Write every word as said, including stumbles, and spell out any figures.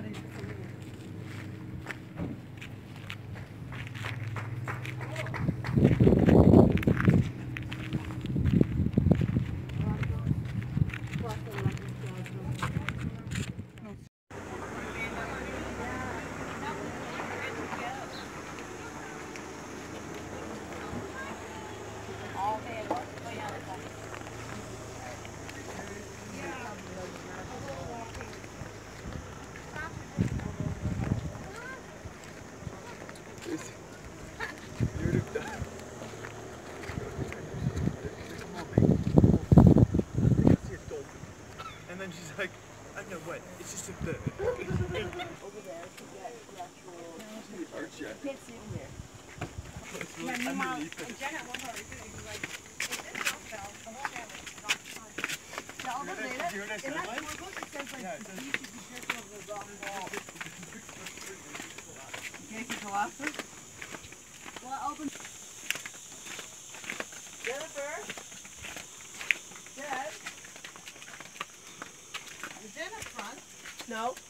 And then she's like, I know what, it's just a bird. Over there to get the actual... Arch, yeah. You can't see it here. It's really underneath it. Jenna, one of her, she's like, if this house fell, the whole family is not fine. Yeah, all those data, Do you hear that in that sign? scorebook, it says like, Yeah, it says- you should be careful of the wrong wall. In case it collapses? Well, open... Jennifer? Jen? Is Jen up front? No.